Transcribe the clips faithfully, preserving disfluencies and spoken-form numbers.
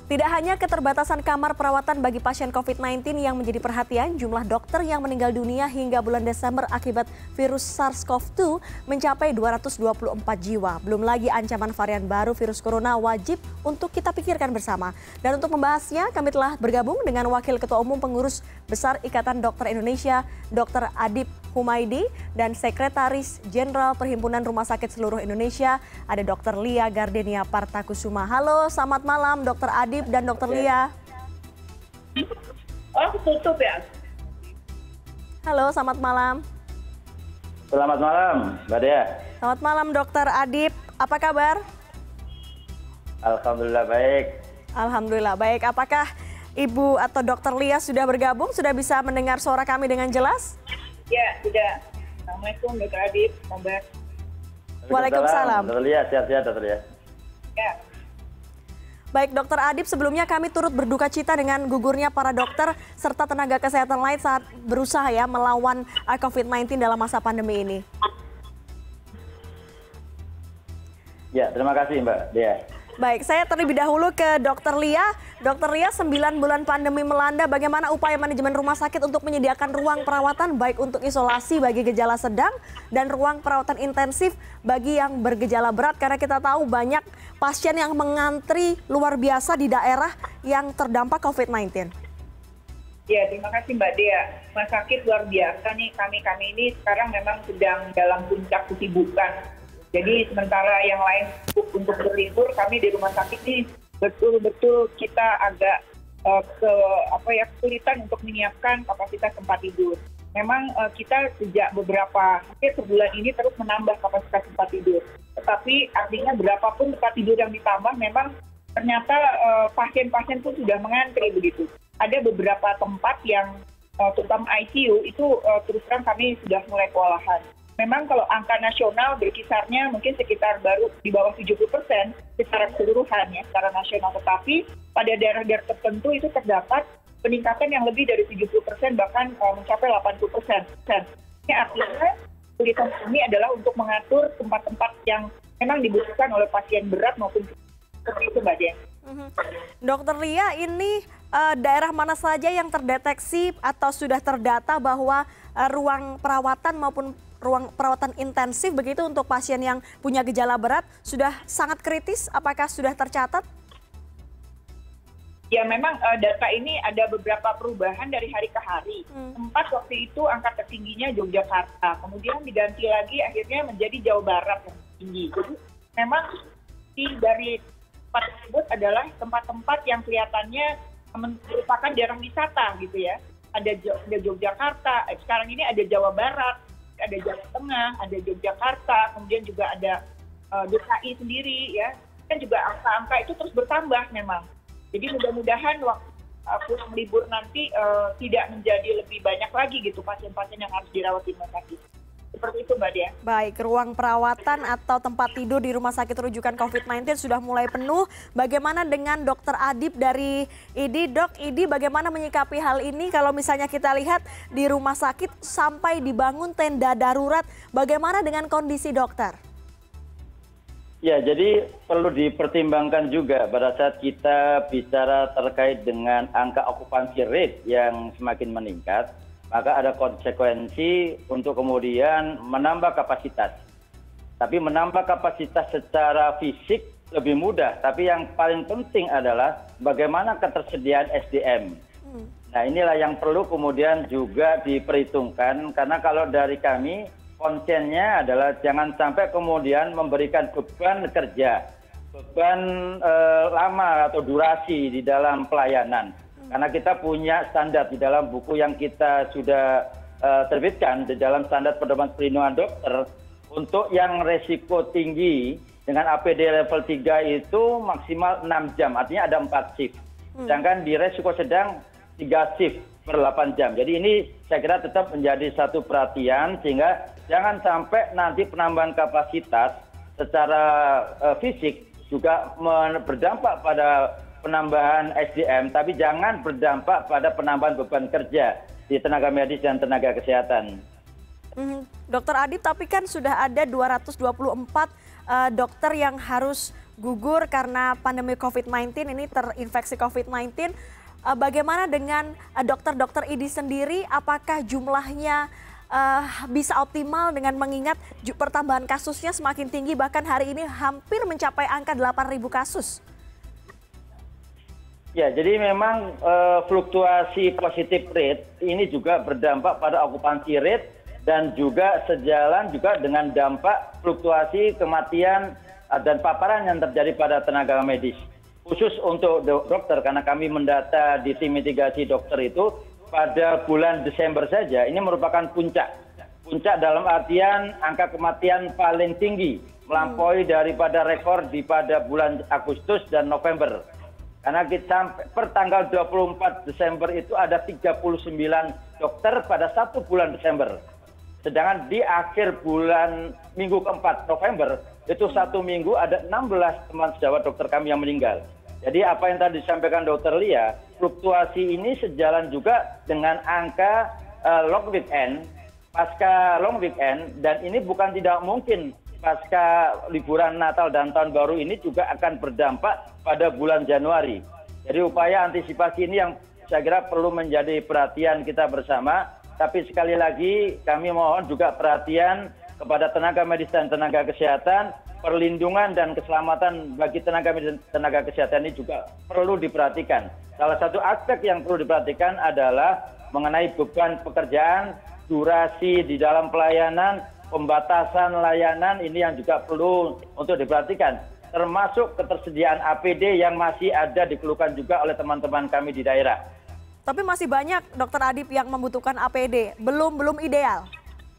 Tidak hanya keterbatasan kamar perawatan bagi pasien COVID sembilan belas yang menjadi perhatian, jumlah dokter yang meninggal dunia hingga bulan Desember akibat virus SARS-CoV dua mencapai dua ratus dua puluh empat jiwa. Belum lagi ancaman varian baru virus corona wajib untuk kita pikirkan bersama. Dan untuk membahasnya, kami telah bergabung dengan Wakil Ketua Umum Pengurus Besar Ikatan Dokter Indonesia, Dokter Adip Humaydi, dan Sekretaris Jenderal Perhimpunan Rumah Sakit Seluruh Indonesia, ada Dokter Lia Gardenia Partakusuma. Halo, selamat malam Dokter Adip dan Dokter Lia. Oh, tutup ya? Halo, selamat malam. Selamat malam, Mbak Dea. Selamat malam Dokter Adip, apa kabar? Alhamdulillah baik. Alhamdulillah baik. Apakah Ibu atau Dokter Lia sudah bergabung, sudah bisa mendengar suara kami dengan jelas? Ya, sudah. Assalamualaikum Dokter Adip, kabar? Waalaikumsalam. Dokter Lia, sehat-sehat Dokter Lia. Ya. Baik Dokter Adip, sebelumnya kami turut berduka cita dengan gugurnya para dokter serta tenaga kesehatan lain saat berusaha ya melawan COVID sembilan belas dalam masa pandemi ini. Ya, terima kasih Mbak Dea. Baik, saya terlebih dahulu ke Dokter Lia. Dokter Lia, sembilan bulan pandemi melanda, bagaimana upaya manajemen rumah sakit untuk menyediakan ruang perawatan baik untuk isolasi bagi gejala sedang dan ruang perawatan intensif bagi yang bergejala berat? Karena kita tahu banyak pasien yang mengantri luar biasa di daerah yang terdampak COVID sembilan belas. Ya, terima kasih Mbak Dea. Rumah sakit luar biasa nih, kami-kami ini sekarang memang sedang dalam puncak kesibukan. Jadi sementara yang lain untuk berlibur, kami di rumah sakit ini betul-betul kita agak uh, ke apa ya kesulitan untuk menyiapkan kapasitas tempat tidur. Memang uh, kita sejak beberapa hampir sebulan ini terus menambah kapasitas tempat tidur. Tetapi artinya berapapun tempat tidur yang ditambah, memang ternyata uh, pasien-pasien pun sudah mengantri begitu. Ada beberapa tempat yang uh, terutama I C U itu uh, terus terang kami sudah mulai kewalahan. Memang kalau angka nasional berkisarnya mungkin sekitar baru di bawah tujuh puluh persen secara keseluruhan ya, secara nasional. Tetapi pada daerah-daerah tertentu itu terdapat peningkatan yang lebih dari tujuh puluh persen bahkan uh, mencapai delapan puluh persen. Ini artinya kesulitan kami adalah untuk mengatur tempat-tempat yang memang dibutuhkan oleh pasien berat maupun seperti itu Mbak Dian. Mm-hmm. Dokter Lia, ini uh, daerah mana saja yang terdeteksi atau sudah terdata bahwa uh, ruang perawatan maupun ruang perawatan intensif begitu untuk pasien yang punya gejala berat sudah sangat kritis? Apakah sudah tercatat? Ya, memang uh, data ini ada beberapa perubahan dari hari ke hari. Hmm. Sempat waktu itu angka tertingginya Yogyakarta, kemudian diganti lagi akhirnya menjadi Jawa Barat yang tinggi. Jadi memang di dari tempat tersebut adalah tempat-tempat yang kelihatannya merupakan daerah wisata gitu ya. Ada, ada Yogyakarta, sekarang ini ada Jawa Barat, ada Jawa Tengah, ada Yogyakarta, kemudian juga ada uh, D K I sendiri ya. Kan juga angka-angka itu terus bertambah memang. Jadi mudah-mudahan waktu uh, pulang libur nanti uh, tidak menjadi lebih banyak lagi gitu pasien-pasien yang harus dirawat di rumah sakit. Seperti itu Mbak Dia. Baik, ruang perawatan atau tempat tidur di rumah sakit rujukan COVID sembilan belas sudah mulai penuh. Bagaimana dengan Dokter Adip dari I D I? Dok, I D I bagaimana menyikapi hal ini kalau misalnya kita lihat di rumah sakit sampai dibangun tenda darurat, bagaimana dengan kondisi dokter? Ya, jadi perlu dipertimbangkan juga pada saat kita bicara terkait dengan angka okupansi rate yang semakin meningkat, maka ada konsekuensi untuk kemudian menambah kapasitas. Tapi menambah kapasitas secara fisik lebih mudah, tapi yang paling penting adalah bagaimana ketersediaan S D M. Hmm. Nah, inilah yang perlu kemudian juga diperhitungkan, karena kalau dari kami, konsennya adalah jangan sampai kemudian memberikan beban kerja, beban eh, lama atau durasi di dalam pelayanan. Karena kita punya standar di dalam buku yang kita sudah uh, terbitkan di dalam standar pedoman perlindungan dokter untuk yang resiko tinggi dengan A P D level tiga itu maksimal enam jam, artinya ada empat shift. Sedangkan di resiko sedang tiga shift per delapan jam. Jadi ini saya kira tetap menjadi satu perhatian sehingga jangan sampai nanti penambahan kapasitas secara uh, fisik juga berdampak pada penambahan S D M, tapi jangan berdampak pada penambahan beban kerja di tenaga medis dan tenaga kesehatan. Hmm, Dokter Adip, tapi kan sudah ada dua ratus dua puluh empat uh, dokter yang harus gugur karena pandemi covid sembilan belas ini terinfeksi covid sembilan belas. Uh, bagaimana dengan uh, dokter-dokter I D sendiri? Apakah jumlahnya uh, bisa optimal dengan mengingat pertambahan kasusnya semakin tinggi, bahkan hari ini hampir mencapai angka delapan ribu kasus? Ya, jadi memang uh, fluktuasi positif rate ini juga berdampak pada okupansi rate dan juga sejalan juga dengan dampak fluktuasi kematian uh, dan paparan yang terjadi pada tenaga medis. Khusus untuk do dokter, karena kami mendata di tim mitigasi dokter itu pada bulan Desember saja, ini merupakan puncak. Puncak dalam artian angka kematian paling tinggi, melampaui daripada rekor di pada bulan Agustus dan November. Karena kita sampai per tanggal dua puluh empat Desember itu ada tiga puluh sembilan dokter pada satu bulan Desember. Sedangkan di akhir bulan minggu keempat November, itu satu minggu ada enam belas teman sejawat dokter kami yang meninggal. Jadi apa yang tadi disampaikan dokter Lia, fluktuasi ini sejalan juga dengan angka uh, long weekend, pasca long weekend, dan ini bukan tidak mungkin pasca liburan Natal dan Tahun Baru ini juga akan berdampak pada bulan Januari. Jadi upaya antisipasi ini yang saya kira perlu menjadi perhatian kita bersama. Tapi sekali lagi kami mohon juga perhatian kepada tenaga medis dan tenaga kesehatan. Perlindungan dan keselamatan bagi tenaga medis dan tenaga kesehatan ini juga perlu diperhatikan. Salah satu aspek yang perlu diperhatikan adalah mengenai beban pekerjaan, durasi di dalam pelayanan, pembatasan layanan, ini yang juga perlu untuk diperhatikan. Termasuk ketersediaan A P D yang masih ada dikeluhkan juga oleh teman-teman kami di daerah. Tapi masih banyak dokter Adip yang membutuhkan A P D, belum belum ideal.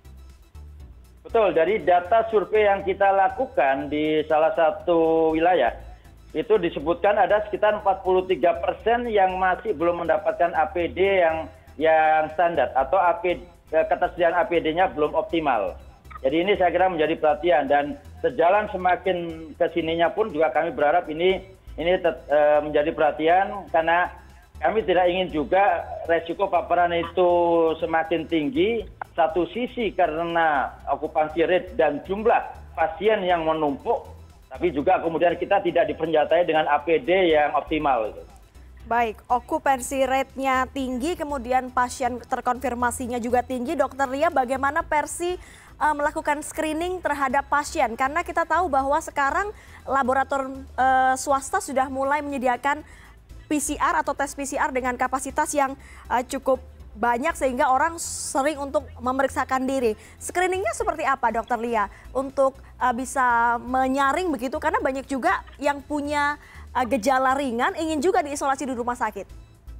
Betul, dari data survei yang kita lakukan di salah satu wilayah, itu disebutkan ada sekitar empat puluh tiga persen yang masih belum mendapatkan A P D yang yang standar atau A P D, ketersediaan A P D-nya belum optimal. Jadi ini saya kira menjadi perhatian, dan sejalan semakin kesininya pun juga kami berharap ini ini tet, e, menjadi perhatian, karena kami tidak ingin juga resiko paparan itu semakin tinggi. Satu sisi karena okupansi rate dan jumlah pasien yang menumpuk, tapi juga kemudian kita tidak dipersenjatai dengan A P D yang optimal. Baik, okupansi rate-nya tinggi, kemudian pasien terkonfirmasinya juga tinggi. Dokter Lia, bagaimana Persi uh, melakukan screening terhadap pasien? Karena kita tahu bahwa sekarang laboratorium uh, swasta sudah mulai menyediakan P C R atau tes P C R dengan kapasitas yang uh, cukup banyak sehingga orang sering untuk memeriksakan diri. Screeningnya seperti apa, Dokter Lia, untuk uh, bisa menyaring begitu? Karena banyak juga yang punya uh, gejala ringan ingin juga diisolasi di rumah sakit.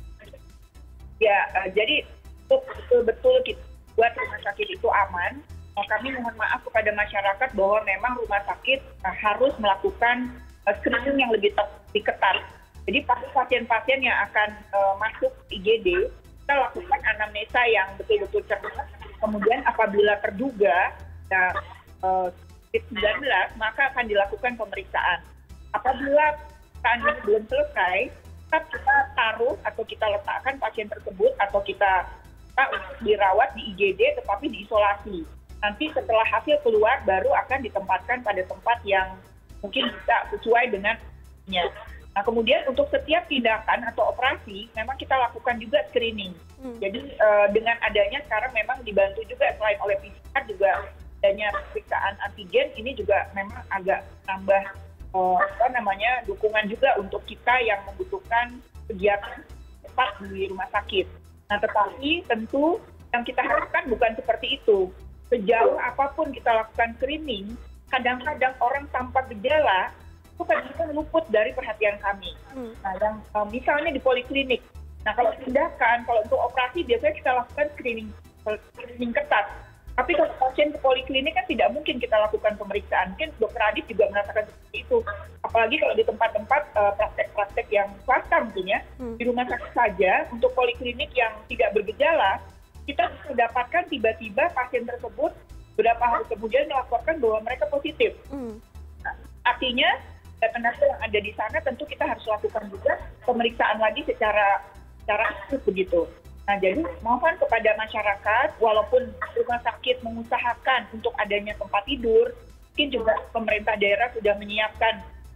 Ya, uh, jadi untuk betul-betul kita buat rumah sakit itu aman. Kami mohon maaf kepada masyarakat bahwa memang rumah sakit uh, harus melakukan uh, screening yang lebih, lebih ketat. Jadi pasien-pasien yang akan uh, masuk I G D, kita lakukan anamnesa yang betul-betul cermat. Kemudian apabila terduga ya, uh, covid sembilan belas, maka akan dilakukan pemeriksaan. Apabila pemeriksaan ini belum selesai, tetap kita taruh atau kita letakkan pasien tersebut atau kita, kita dirawat di I G D tetapi diisolasi. Nanti setelah hasil keluar baru akan ditempatkan pada tempat yang mungkin bisa sesuai dengan nya. Nah, kemudian untuk setiap tindakan atau operasi, memang kita lakukan juga screening. Hmm. Jadi uh, dengan adanya sekarang memang dibantu juga selain oleh P C R juga adanya pemeriksaan antigen, ini juga memang agak nambah uh, apa namanya dukungan juga untuk kita yang membutuhkan kegiatan cepat di rumah sakit. Nah, tetapi tentu yang kita harapkan bukan seperti itu. Sejauh apapun kita lakukan screening, kadang-kadang orang tanpa gejala itu kan luput dari perhatian kami. Hmm. Nah, yang um, misalnya di poliklinik. Nah, kalau tindakan, kalau untuk operasi biasanya kita lakukan screening, screening ketat. Tapi kalau pasien ke poliklinik kan tidak mungkin kita lakukan pemeriksaan. Mungkin dokter Adip juga merasakan seperti itu. Apalagi kalau di tempat-tempat uh, praktek-praktek yang swasta mungkin ya. Hmm. Di rumah sakit saja, untuk poliklinik yang tidak bergejala, kita bisa dapatkan tiba-tiba pasien tersebut beberapa hari kemudian melaporkan bahwa mereka positif. Hmm. Nah, artinya tenaga yang ada di sana tentu kita harus lakukan juga pemeriksaan lagi secara secara aktif begitu. Nah, jadi mohon kepada masyarakat, walaupun rumah sakit mengusahakan untuk adanya tempat tidur, mungkin juga pemerintah daerah sudah menyiapkan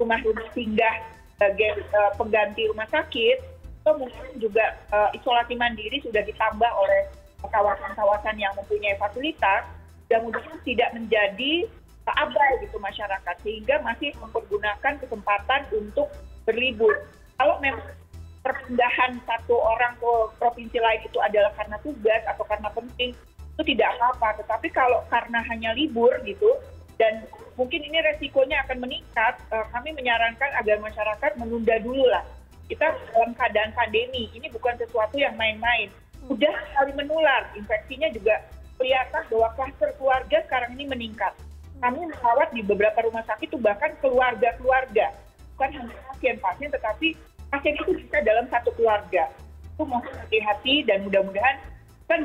rumah-rumah singgah sebagai uh, pengganti rumah sakit, atau mungkin juga uh, isolasi mandiri sudah ditambah oleh kawasan-kawasan yang mempunyai fasilitas, mudah-mudahan tidak menjadi uh, abai gitu masyarakat, sehingga masih mempergunakan kesempatan untuk berlibur. Kalau memang perpindahan satu orang ke provinsi lain itu adalah karena tugas atau karena penting, itu tidak apa-apa. Tetapi kalau karena hanya libur gitu, dan mungkin ini resikonya akan meningkat, uh, kami menyarankan agar masyarakat menunda dulu lah. Kita dalam keadaan pandemi, ini bukan sesuatu yang main-main. Sudah sekali menular, infeksinya juga kelihatan bahwa kluster keluarga sekarang ini meningkat. Kami merawat di beberapa rumah sakit itu bahkan keluarga-keluarga. Bukan hanya pasien-pasien, tetapi pasien itu bisa dalam satu keluarga. Itu mohon hati-hati dan mudah-mudahan kan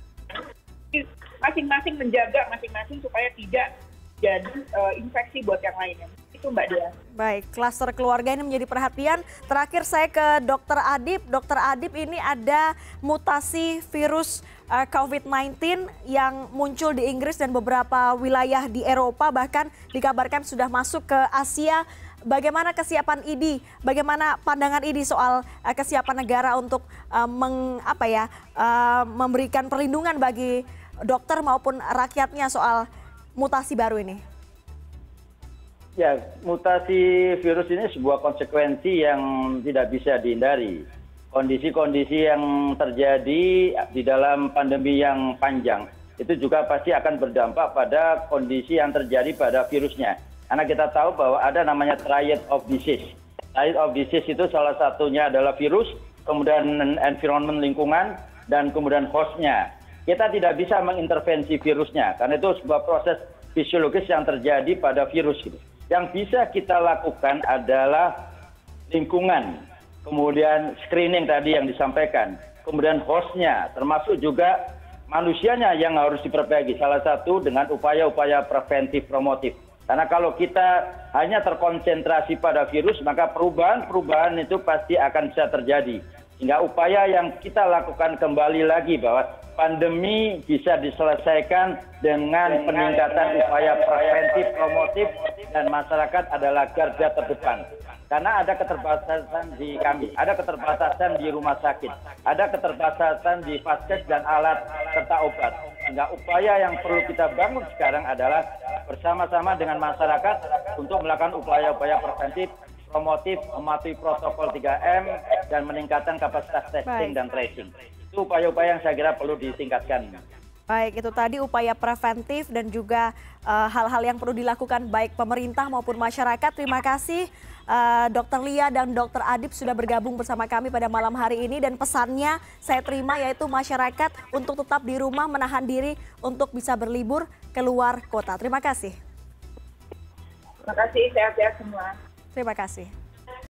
masing-masing menjaga masing-masing supaya tidak jadi uh, infeksi buat yang lainnya. Itu Mbak Dea. Baik, klaster keluarga ini menjadi perhatian. Terakhir saya ke Dokter Adip. Dokter Adip, ini ada mutasi virus uh, COVID sembilan belas yang muncul di Inggris dan beberapa wilayah di Eropa, bahkan dikabarkan sudah masuk ke Asia. Bagaimana kesiapan I D I? Bagaimana pandangan I D I soal uh, kesiapan negara untuk uh, meng, apa ya, uh, memberikan perlindungan bagi dokter maupun rakyatnya soal mutasi baru ini? Ya, mutasi virus ini sebuah konsekuensi yang tidak bisa dihindari. Kondisi-kondisi yang terjadi di dalam pandemi yang panjang itu juga pasti akan berdampak pada kondisi yang terjadi pada virusnya. Karena kita tahu bahwa ada namanya triad of disease. Triad of disease itu salah satunya adalah virus, kemudian environment lingkungan, dan kemudian hostnya. Kita tidak bisa mengintervensi virusnya, karena itu sebuah proses fisiologis yang terjadi pada virus. Gitu. Yang bisa kita lakukan adalah lingkungan, kemudian screening tadi yang disampaikan, kemudian hostnya, termasuk juga manusianya yang harus diperbaiki. Salah satu dengan upaya-upaya preventif promotif. Karena kalau kita hanya terkonsentrasi pada virus, maka perubahan-perubahan itu pasti akan bisa terjadi. Sehingga upaya yang kita lakukan kembali lagi bahwa pandemi bisa diselesaikan dengan peningkatan upaya preventif promotif dan masyarakat adalah garda terdepan. Karena ada keterbatasan di kami, ada keterbatasan di rumah sakit, ada keterbatasan di vaskes dan alat serta obat. Sehingga upaya yang perlu kita bangun sekarang adalah bersama-sama dengan masyarakat untuk melakukan upaya-upaya preventif, promotif, mematuhi protokol tiga M, dan meningkatkan kapasitas testing dan tracing. Itu upaya-upaya yang saya kira perlu ditingkatkan. Baik, itu tadi upaya preventif dan juga hal-hal uh, yang perlu dilakukan baik pemerintah maupun masyarakat. Terima kasih uh, Dokter Lia dan Dokter Adip sudah bergabung bersama kami pada malam hari ini, dan pesannya saya terima yaitu masyarakat untuk tetap di rumah, menahan diri untuk bisa berlibur keluar kota. Terima kasih. Terima kasih, sehat-sehat semua. Terima kasih.